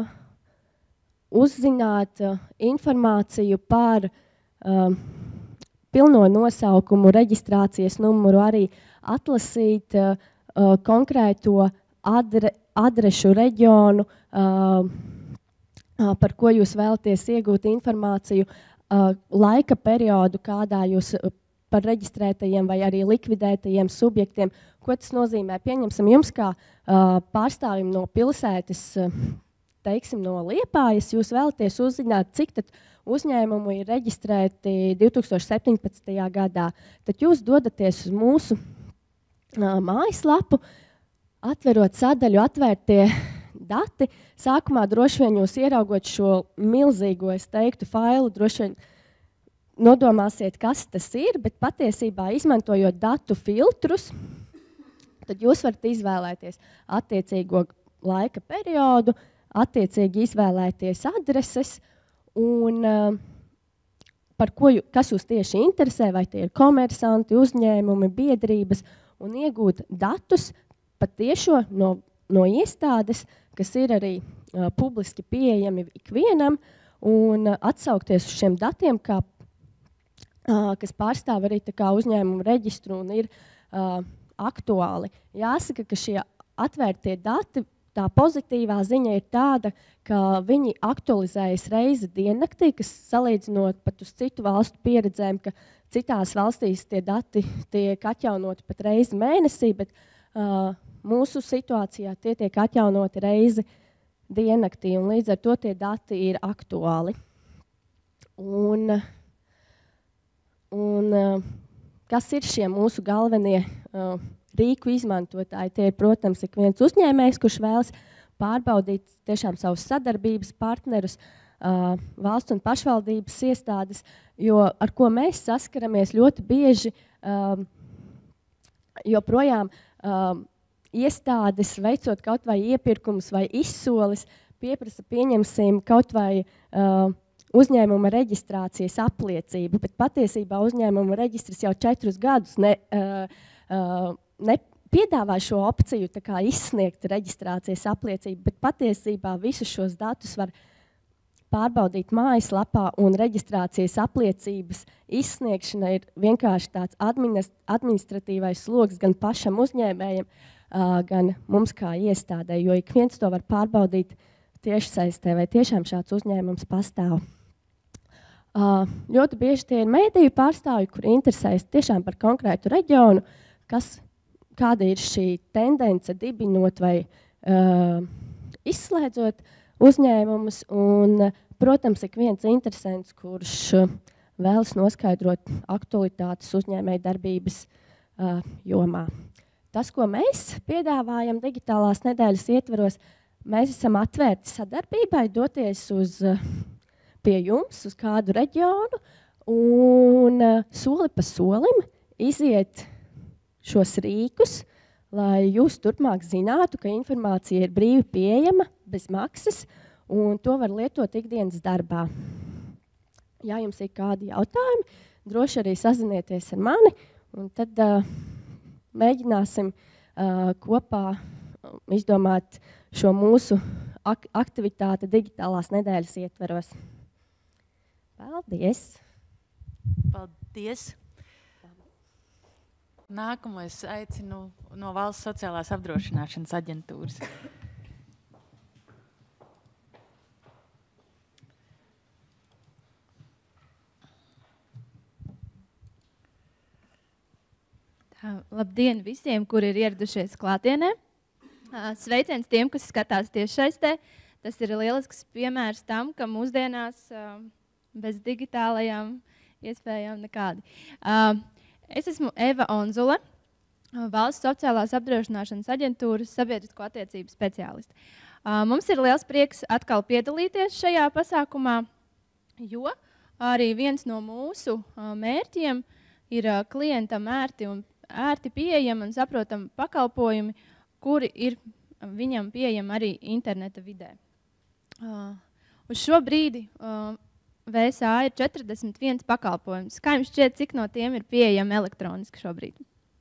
uzzināt uh, informāciju par uh, pilno nosaukumu, reģistrācijas numuru, arī atlasīt uh, uh, konkrēto adre, adrešu reģionu, uh, uh, par ko jūs vēlaties iegūt informāciju, uh, laika periodu, kādā jūs uh, par reģistrētajiem vai arī likvidētajiem subjektiem. Ko tas nozīmē? Pieņemsim jums kā uh, pārstāvim no pilsētas, uh, teiksim, no Liepājas, jūs vēlaties uzzināt, cik tad uzņēmumu ir reģistrēti divi tūkstoši septiņpadsmitajā gadā. Tad jūs dodaties uz mūsu uh, mājaslapu, atverot sadaļu atvērtie dati. Sākumā droši vien jūs ieraugot šo milzīgo, es teiktu, failu, droši vien nodomāsiet, kas tas ir, bet patiesībā izmantojot datu filtrus, tad jūs varat izvēlēties attiecīgo laika periodu, attiecīgi izvēlēties adreses, un uh, par ko jū, kas jūs tieši interesē, vai tie ir komersanti, uzņēmumi, biedrības, un iegūt datus patiešo no, no iestādes, kas ir arī uh, publiski pieejami ikvienam, un uh, atsaukties uz šiem datiem, kā, uh, kas pārstāv arī tā kā uzņēmumu reģistru un ir uh, aktuāli. Jāsaka, ka šie atvērtie dati, tā pozitīvā ziņa ir tāda, ka viņi aktualizējas reizi diennaktī, kas salīdzinot pat uz citu valstu pieredzēm, ka citās valstīs tie dati tiek atjaunoti pat reizi mēnesī, bet uh, mūsu situācijā tie tiek atjaunoti reizi diennaktī, un līdz ar to tie dati ir aktuāli. Un, un kas ir šie mūsu galvenie uh, rīku izmantotāji? Tie ir, protams, ik viens uzņēmējs, kurš vēlas pārbaudīt tiešām savus sadarbības partnerus, uh, valsts un pašvaldības iestādes, jo ar ko mēs saskaramies ļoti bieži, uh, joprojām uh, iestādes, veicot kaut vai iepirkumus vai izsoles, pieprasa pieņemsim kaut vai uh, uzņēmuma reģistrācijas apliecību, bet patiesībā uzņēmuma reģistrs jau četrus gadus ne, uh, uh, ne piedāvā šo opciju tā kā izsniegt reģistrācijas apliecību, bet patiesībā visus šos datus var pārbaudīt mājaslapā, un reģistrācijas apliecības izsniegšana ir vienkārši tāds administratīvais sloks gan pašam uzņēmējam, uh, gan mums kā iestādē, jo ik viens to var pārbaudīt tiešsaistē, vai tiešām šāds uzņēmums pastāv. Uh, ļoti bieži tie ir mēdīju pārstāvji, kuri interesējas tiešām par konkrētu reģionu, kas, kāda ir šī tendence dibinot vai uh, izslēdzot uzņēmumus. Un, protams, ik viens interesants, kurš uh, vēlas noskaidrot aktualitātes uzņēmēju darbības uh, jomā. Tas, ko mēs piedāvājam digitālās nedēļas ietvaros, mēs esam atvērti sadarbībai, doties uz uh, pie jums, uz kādu reģionu, un uh, soli pa solim iziet šos rīkus, lai jūs turpmāk zinātu, ka informācija ir brīvi pieejama, bez maksas, un to var lietot ikdienas darbā. Ja jums ir kādi jautājumi, droši arī sazinieties ar mani, un tad uh, mēģināsim uh, kopā izdomāt šo mūsu ak aktivitāti digitālās nedēļas ietveros. Paldies! Paldies! Nākamo es aicinu no Valsts sociālās apdrošināšanas aģentūras. Tā, labdien visiem, kuri ir ieradušies klātienē. Sveiciens tiem, kas skatās tiešsaistē. Tas ir lielisks piemērs tam, ka mūsdienās bez digitālajām iespējām nekādi. Es esmu Eva Onzule, Valsts sociālās apdrošināšanas aģentūras sabiedrisko attiecību speciāliste. Mums ir liels prieks atkal piedalīties šajā pasākumā, jo arī viens no mūsu mērķiem ir klientam ērti un ērti pieejami un saprotami pakalpojumi, kuri ir viņam pieejami arī interneta vidē. Uz šo brīdi V S A ir četrdesmit viens pakalpojums. Kā jums šķiet, cik no tiem ir pieejami elektroniski šobrīd?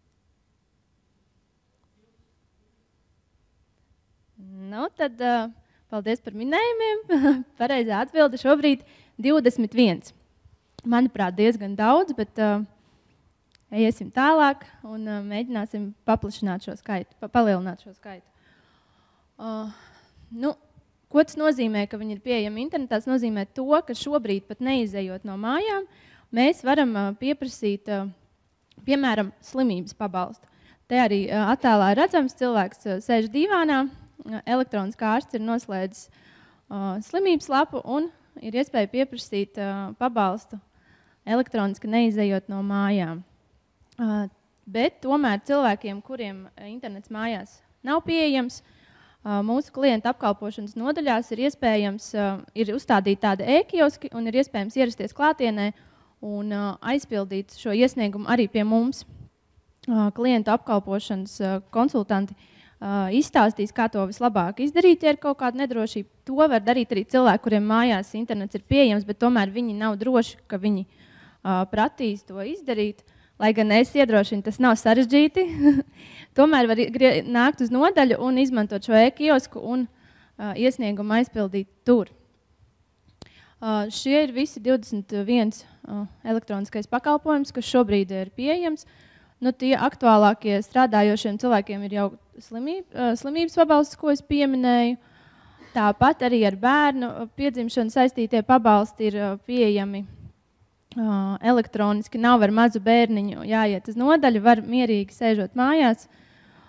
Nu, tad uh, paldies par minējumiem. Pareizā atbilde šobrīd divdesmit viens. Manuprāt, diezgan daudz, bet uh, iesim tālāk un uh, mēģināsim paplašināt šo skaitu, pa palielināt šo skaitu. Uh, nu, Ko tas nozīmē, ka viņi ir pieejami internetā? Tas nozīmē to, ka šobrīd, pat neizejot no mājām, mēs varam pieprasīt, piemēram, slimības pabalstu. Te arī attēlā ir redzams, cilvēks sēž divānā, elektroniskā ārsts ir noslēdzis slimības lapu un ir iespēja pieprasīt pabalstu elektroniski neizejot no mājām. Bet tomēr cilvēkiem, kuriem internets mājās nav pieejams, mūsu klienta apkalpošanas nodaļās ir iespējams, ir uzstādīti tādi e-kioski un ir iespējams ierasties klātienē un aizpildīt šo iesniegumu arī pie mums. Klientu apkalpošanas konsultanti izstāstīs, kā to vislabāk izdarīt, ja ir kaut kāda nedrošība. To var darīt arī cilvēki, kuriem mājās internets ir pieejams, bet tomēr viņi nav droši, ka viņi pratīs to izdarīt. Lai gan es iedrošinu, tas nav sarežģīti, tomēr var nākt uz nodaļu un izmantot šo e-kiosku un uh, iesniegumu aizpildīt tur. Uh, šie ir visi divdesmit viens uh, elektroniskais pakalpojums, kas šobrīd ir pieejams. Nu, tie aktuālākie strādājošiem cilvēkiem ir jau slimība, uh, slimības pabalsts, ko es pieminēju. Tāpat arī ar bērnu piedzimšanu saistītie pabalsti ir uh, pieejami Uh, elektroniski, nav ar mazu bērniņu jāiet uz nodaļu, var mierīgi sēžot mājās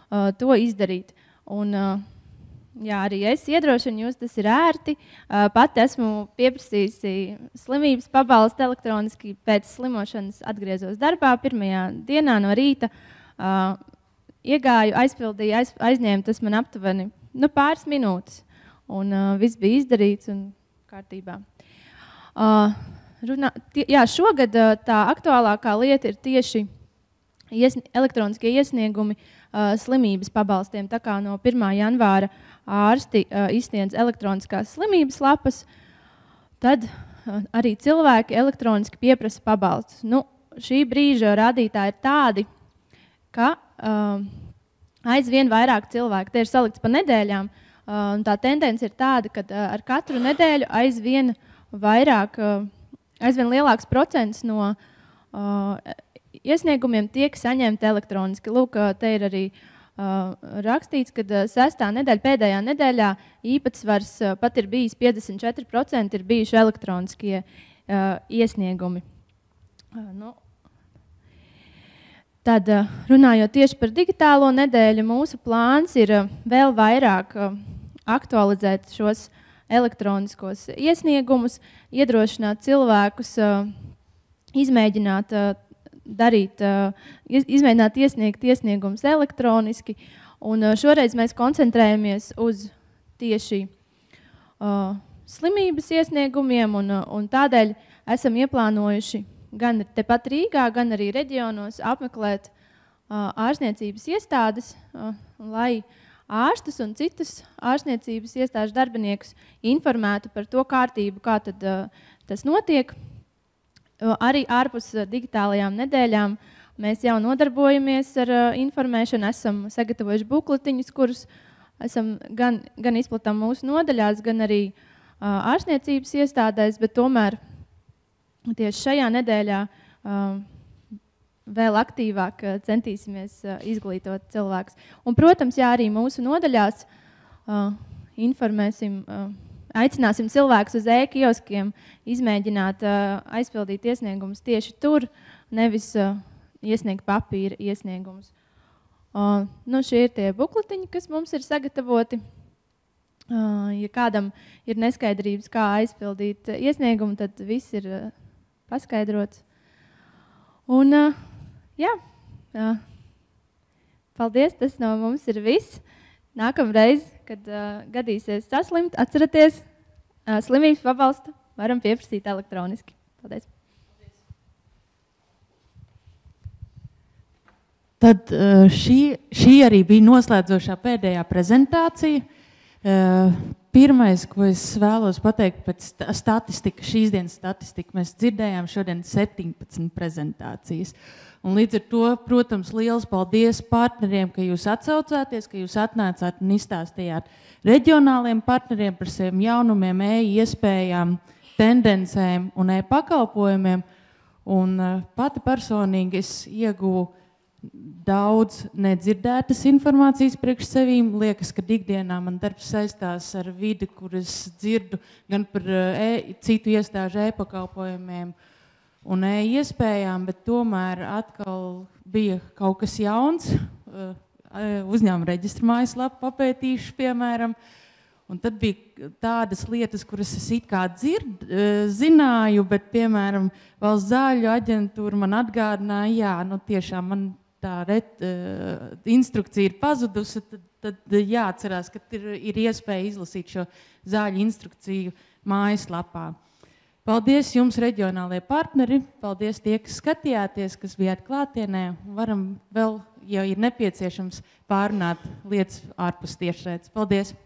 uh, to izdarīt. Un, uh, jā, arī es iedrošinu jūs, tas ir ērti. Uh, pati esmu pieprasījusi slimības pabalstu elektroniski pēc slimošanas atgriezos darbā pirmajā dienā no rīta. Uh, iegāju, aizpildīju, aiz, aizņēmu, tas man aptuveni nu, pāris minūtes. Un uh, viss bija izdarīts un kārtībā. Uh, runā, tie, jā, šogad uh, tā aktuālākā lieta ir tieši iesn elektroniskie iesniegumi uh, slimības pabalstiem. Tā kā no pirmā janvāra ārsti uh, izsniedz elektroniskās slimības lapas, tad uh, arī cilvēki elektroniski pieprasa pabalstus. Nu, šī brīža rādītāji ir tādi, ka uh, aizvien vairāk cilvēku, te ir salikts pa nedēļām, uh, un tā tendence ir tāda, ka uh, ar katru nedēļu aizvien vairāk, uh, aizvien lielāks procents no uh, iesniegumiem tiek saņemti elektroniski. Lūk, te ir arī uh, rakstīts, ka uh, sestā nedēļa, pēdējā nedēļā īpatsvars uh, pat ir bijis piecdesmit četri procenti ir bijuši elektroniskie uh, iesniegumi. Uh, nu. Tad, uh, runājot tieši par digitālo nedēļu, mūsu plāns ir uh, vēl vairāk uh, aktualizēt šos elektroniskos iesniegumus, iedrošināt cilvēkus, uh, izmēģināt uh, darīt, izmēģināt iesniegt iesniegumus elektroniski. Un šoreiz mēs koncentrējamies uz tieši uh, slimības iesniegumiem, un, un tādēļ esam ieplānojuši gan tepat Rīgā, gan arī reģionos apmeklēt uh, ārstniecības iestādes, uh, lai ārstus un citus ārstniecības iestāžu darbiniekus informētu par to kārtību, kā tad, uh, tas notiek. Arī ārpus digitālajām nedēļām mēs jau nodarbojamies ar uh, informēšanu, esam sagatavojuši bukletiņus, kurus esam gan, gan izplatām mūsu nodaļās, gan arī uh, ārstniecības iestādēs, bet tomēr tieši šajā nedēļā uh, vēl aktīvāk uh, centīsimies uh, izglītot cilvēkus. Un, protams, jā, arī mūsu nodaļās uh, informēsim uh, Aicināsim cilvēkus uz e-kioskiem izmēģināt uh, aizpildīt iesniegumus tieši tur, nevis uh, iesniegt papīra iesniegumus. Uh, nu, šie ir tie bukletiņi, kas mums ir sagatavoti. Uh, ja kādam ir neskaidrības, kā aizpildīt uh, iesniegumu, tad viss ir uh, paskaidrots. Un, uh, jā, uh, paldies, tas no mums ir viss. Nākamreiz, kad uh, gadīsies saslimt, atceraties, uh, slimības pabalstu varam pieprasīt elektroniski. Paldies. Tad uh, šī, šī arī bija noslēdzošā pēdējā prezentācija. Uh, pirmais, ko es vēlos pateikt pēc statistika, šīs dienas statistika, mēs dzirdējām šodien septiņpadsmit prezentācijas. Un līdz ar to, protams, liels paldies partneriem, ka jūs atsaucāties, ka jūs atnācāt un izstāstījāt reģionāliem partneriem par saviem jaunumiem, e-iespējām, tendencēm un e-pakalpojumiem. Un uh, pati personīgi es ieguvu daudz nedzirdētas informācijas priekš sevīm. Liekas, ka ikdienā man darbs saistās ar vidi, kur es dzirdu gan par e, citu iestāžu e-pakalpojumiem un e-iespējām, bet tomēr atkal bija kaut kas jauns. Uzņēmuma reģistra mājaslapu papētīšu, piemēram. Un tad bija tādas lietas, kuras es it kā dzird, zināju, bet, piemēram, Valsts zāļu aģentūra man atgādināja, jā, nu tiešām man tā ret, uh, instrukcija ir pazudusi, tad, tad jāatcerās, ka ir, ir iespēja izlasīt šo zāļu instrukciju mājaslapā. Paldies jums, reģionālie partneri, paldies tie, kas skatījāties, kas bijāt klātienē. Varam vēl, ja ir nepieciešams, pārunāt lietas ārpus tiešraides. Paldies!